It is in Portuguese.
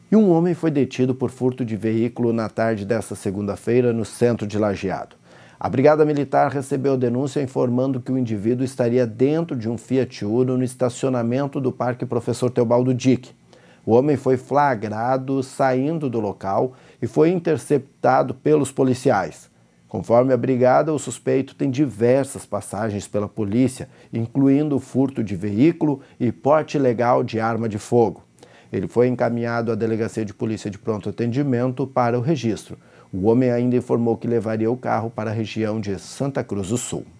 E um homem foi detido por furto de veículo na tarde desta segunda-feira no centro de Lajeado. A Brigada Militar recebeu denúncia informando que o indivíduo estaria dentro de um Fiat Uno no estacionamento do Parque Professor Teobaldo Dick. O homem foi flagrado saindo do local e foi interceptado pelos policiais. Conforme a Brigada, o suspeito tem diversas passagens pela polícia, incluindo furto de veículo e porte ilegal de arma de fogo. Ele foi encaminhado à Delegacia de Polícia de Pronto Atendimento para o registro. O homem ainda informou que levaria o carro para a região de Santa Cruz do Sul.